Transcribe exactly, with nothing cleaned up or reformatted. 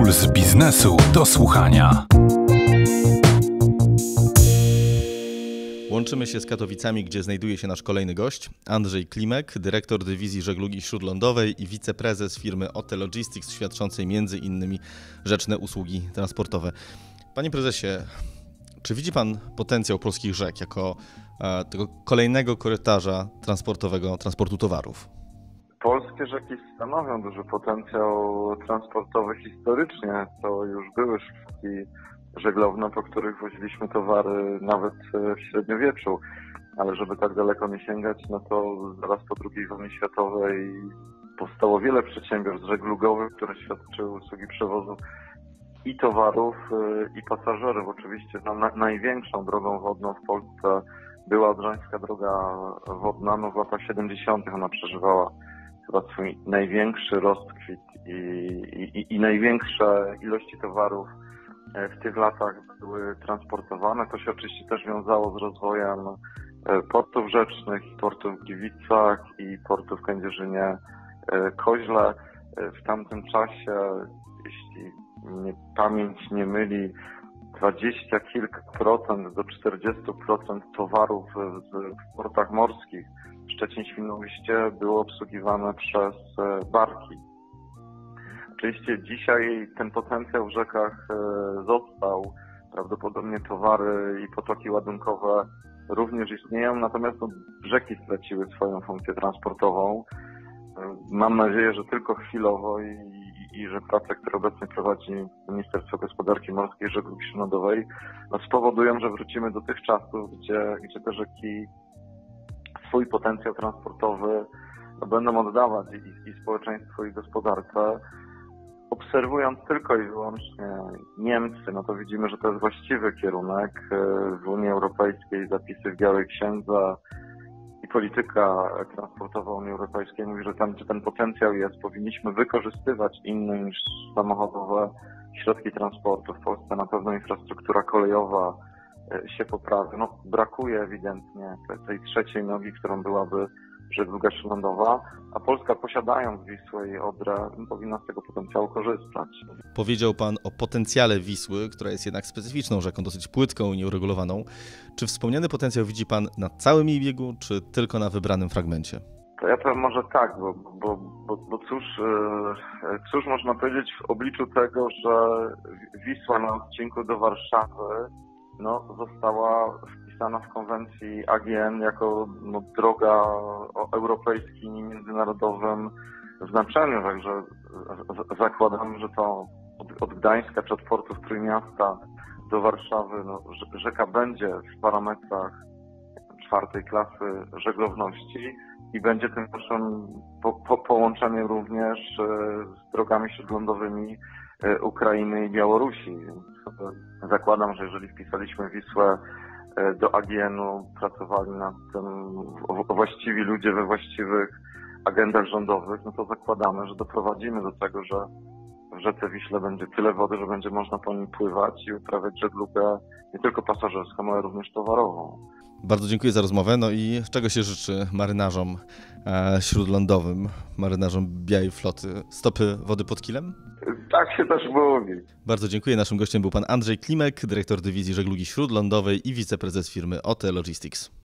Puls biznesu do słuchania. Łączymy się z Katowicami, gdzie znajduje się nasz kolejny gość, Andrzej Klimek, dyrektor dywizji żeglugi śródlądowej i wiceprezes firmy O T Logistics, świadczącej między innymi rzeczne usługi transportowe. Panie prezesie, czy widzi pan potencjał polskich rzek jako e, tego kolejnego korytarza transportowego, transportu towarów? Polskie rzeki stanowią duży potencjał transportowy historycznie. To już były szlaki żeglowne, po których woziliśmy towary nawet w średniowieczu. Ale żeby tak daleko nie sięgać, no to zaraz po drugiej wojnie światowej powstało wiele przedsiębiorstw żeglugowych, które świadczyły usługi przewozu i towarów, i pasażerów. Oczywiście no, na, największą drogą wodną w Polsce była Odrzańska Droga Wodna. No, w latach siedemdziesiątych ona przeżywała chyba swój największy rozkwit i, i, i największe ilości towarów w tych latach były transportowane. To się oczywiście też wiązało z rozwojem portów rzecznych, portów w Gliwicach i portów w Kędzierzynie, Koźle. W tamtym czasie, jeśli mnie pamięć nie myli, dwadzieścia kilka procent do czterdziestu procent towarów w portach morskich w Szczecin-Świnoujście było obsługiwane przez barki. Oczywiście dzisiaj ten potencjał w rzekach został. Prawdopodobnie towary i potoki ładunkowe również istnieją, natomiast no, rzeki straciły swoją funkcję transportową. Mam nadzieję, że tylko chwilowo i, i że prace, które obecnie prowadzi Ministerstwo Gospodarki Morskiej i Żeglugi Śródlądowej, no, spowodują, że wrócimy do tych czasów, gdzie, gdzie te rzeki swój potencjał transportowy no, będą oddawać i, i społeczeństwu, i gospodarce. Obserwując tylko i wyłącznie Niemcy, no to widzimy, że to jest właściwy kierunek. W Unii Europejskiej zapisy w Białej Księdze i polityka transportowa Unii Europejskiej mówi, że tam, gdzie ten potencjał jest, powinniśmy wykorzystywać inne niż samochodowe środki transportu. W Polsce na pewno infrastruktura kolejowa się poprawia. No, brakuje ewidentnie tej trzeciej nogi, którą byłaby żegluga śródlądowa, a Polska, posiadając Wisłę i Odrę, powinna z tego potencjału korzystać. Powiedział pan o potencjale Wisły, która jest jednak specyficzną rzeką, dosyć płytką i nieuregulowaną. Czy wspomniany potencjał widzi pan na całym jej biegu, czy tylko na wybranym fragmencie? To ja powiem może tak, bo, bo, bo, bo cóż, cóż można powiedzieć w obliczu tego, że Wisła na odcinku do Warszawy no, została wpisana w konwencji A G N jako no, droga o europejskim i międzynarodowym znaczeniu, także zakładam, że to od, od Gdańska czy od portów Trójmiasta do Warszawy no, rzeka będzie w parametrach czwartej klasy żeglowności i będzie tym naszym po, po, połączeniem również z drogami śródlądowymi Ukrainy i Białorusi. Więc zakładam, że jeżeli wpisaliśmy Wisłę do A G N-u, pracowali nad tym właściwi ludzie we właściwych agendach rządowych, no to zakładamy, że doprowadzimy do tego, że w rzece Wiśle będzie tyle wody, że będzie można po nim pływać i uprawiać żeglugę nie tylko pasażerską, ale również towarową. Bardzo dziękuję za rozmowę. No i czego się życzy marynarzom e, śródlądowym, marynarzom Białej Floty? Stopy wody pod kilem? Tak się też mówi. Bardzo dziękuję. Naszym gościem był pan Andrzej Klimek, dyrektor dywizji żeglugi śródlądowej i wiceprezes firmy O T Logistics.